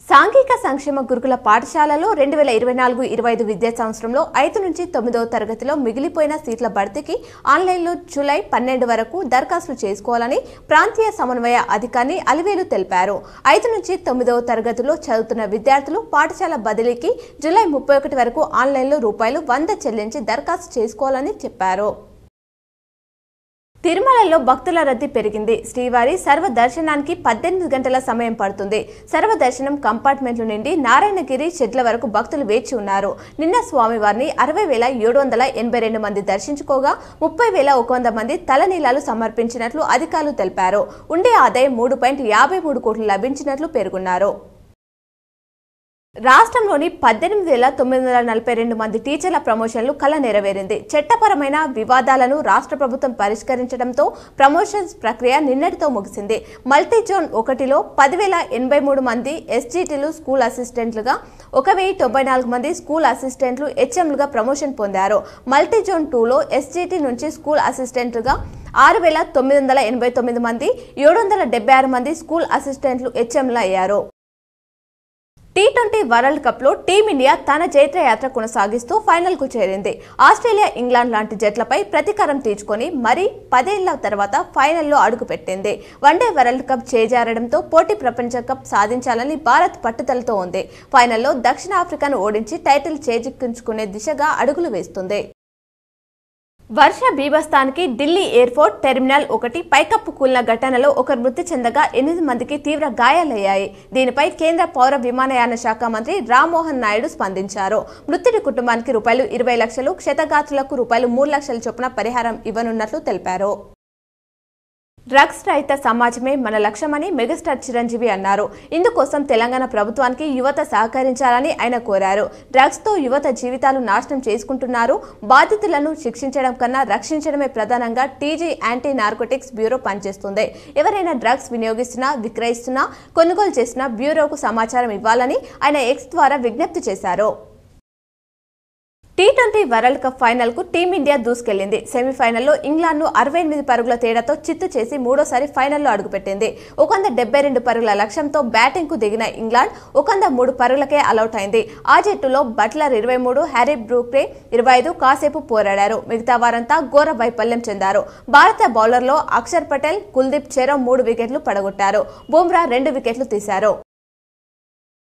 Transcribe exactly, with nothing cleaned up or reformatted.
సాంఘిక సంక్షేమ గురుకుల పాఠశాలలో రెండు వేల ఇరవై నాలుగు ఇరవై ఐదు విద్యా సంవత్సరంలో ఐదు నుంచి తొమ్మిదవ తరగతిలో మిగిలిపోయిన సీట్ల భర్తీకి ఆన్లైన్లో జూలై పన్నెండు వరకు దరఖాస్తులు చేసుకోవాలని ప్రాంతీయ సమన్వయ అధికారి అలివేలు తెలిపారు. ఐదు నుంచి తొమ్మిదవ తరగతిలో చదువుతున్న విద్యార్థులు పాఠశాల బదిలీకి జూలై ముప్పై ఒకటి వరకు ఆన్లైన్లో రూపాయలు వంద చెల్లించి దరఖాస్తు చేసుకోవాలని చెప్పారు. తిరుమలలో భక్తుల రద్దీ పెరిగింది. శ్రీవారి సర్వ దర్శనానికి పద్దెనిమిది గంటల సమయం పడుతుంది. సర్వ దర్శనం కంపార్ట్మెంట్ల నుండి నారాయణగిరి షెడ్ల వరకు భక్తులు వేచి ఉన్నారు. నిన్న స్వామివారిని అరవై వేల ఏడు వందల ఎనభై రెండు మంది దర్శించుకోగా ముప్పై వేల ఒక వంద మంది తలనీలాలు సమర్పించినట్లు అధికారులు తెలిపారు. ఉండే ఆదాయం మూడు పాయింట్ యాభై మూడు కోట్లు లభించినట్లు పేర్కొన్నారు. రాష్ట్రంలోని పద్దెనిమిది వేల తొమ్మిది వందల నలభై రెండు మంది టీచర్ల ప్రమోషన్లు కల నెరవేరింది. చట్టపరమైన వివాదాలను రాష్ట్ర ప్రభుత్వం పరిష్కరించడంతో ప్రమోషన్స్ ప్రక్రియ నిన్నటితో ముగిసింది. మల్టీ జోన్ ఒకటిలో పదివేల ఎనభై మూడు మంది ఎస్జీటీలు స్కూల్ అసిస్టెంట్లుగా, ఒక వెయ్యి తొంభై నాలుగు మంది స్కూల్ అసిస్టెంట్లు హెచ్ఎంలుగా ప్రమోషన్ పొందారు. మల్టీ జోన్ టూలో ఎస్జీటీ నుంచి స్కూల్ అసిస్టెంట్లుగా ఆరు వేల తొమ్మిది వందల ఎనభై తొమ్మిది మంది, ఏడు వందల డెబ్బై ఆరు మంది స్కూల్ అసిస్టెంట్లు హెచ్ఎంలు అయ్యారు. టీ ట్వంటీ వరల్డ్ కప్ లో టీమిండియా తన జైత్రయాత్ర కొనసాగిస్తూ ఫైనల్ కు చేరింది. ఆస్ట్రేలియా, ఇంగ్లాండ్ లాంటి జట్లపై ప్రతీకారం తీర్చుకొని మరీ పదేళ్ల తర్వాత ఫైనల్లో అడుగుపెట్టింది. వన్డే వరల్డ్ కప్ చేజారడంతో పోటీ ప్రపంచ కప్ సాధించాలని భారత్ పట్టుదలతో ఉంది. ఫైనల్లో దక్షిణాఫ్రికాను ఓడించి టైటిల్ చేజిక్కించుకునే దిశగా అడుగులు వేస్తుంది. వర్ష బీభత్సానికి ఢిల్లీ ఎయిర్పోర్ట్ టెర్మినల్ ఒకటి పైకప్పు కూలిన ఘటనలో ఒకరు మృతి చెందగా ఎనిమిది మందికి తీవ్ర గాయాలయ్యాయి. దీనిపై కేంద్ర పౌర విమానయాన శాఖ మంత్రి రామ్మోహన్ నాయుడు స్పందించారు. మృతుడి కుటుంబానికి రూపాయలు ఇరవై లక్షలు, క్షతగాత్రులకు రూపాయలు మూడు లక్షల చొప్పున పరిహారం ఇవ్వనున్నట్లు తెలిపారు. డ్రగ్స్ రహిత సమాజమే మన లక్ష్యమని మెగాస్టార్ చిరంజీవి అన్నారు. ఇందుకోసం తెలంగాణ ప్రభుత్వానికి యువత సహకరించాలని ఆయన కోరారు. డ్రగ్స్ తో యువత జీవితాలు నాశనం చేసుకుంటున్నారు. బాధితులను శిక్షించడం కన్నా రక్షించడమే ప్రధానంగా టీజీ యాంటీ నార్కోటిక్స్ బ్యూరో పనిచేస్తుంది. ఎవరైనా డ్రగ్స్ వినియోగిస్తున్నా, విక్రయిస్తున్నా, కొనుగోలు చేసినా బ్యూరోకు సమాచారం ఇవ్వాలని ఆయన ఎక్స్ ద్వారా విజ్ఞప్తి చేశారు. T twenty world cup final కు టీమిండియా దూసుకెళ్లింది. సెమీఫైనల్లో ఇంగ్లాండ్ ను అరవై ఎనిమిది పరుగుల తేడాతో చిత్తు చేసి మూడోసారి ఫైనల్లో అడుగుపెట్టింది. ఒక వంద డెబ్బై రెండు పరుగుల లక్ష్యంతో బ్యాటింగ్ కు దిగిన ఇంగ్లాండ్ ఒక వంద మూడు పరుగులకే ఆలౌట్ అయింది. ఆ జట్టులో బట్లర్ ఇరవై మూడు, హ్యారీ బ్రూక్రే ఇరవై ఐదు కాసేపు పోరాడారు. మిగతా వారంతా ఘోర వైఫల్యం చెందారు. భారత బౌలర్లో అక్షర్ పటేల్, కుల్దీప్ చెరో మూడు వికెట్లు పడగొట్టారు. బుమ్రా రెండు వికెట్లు తీశారు.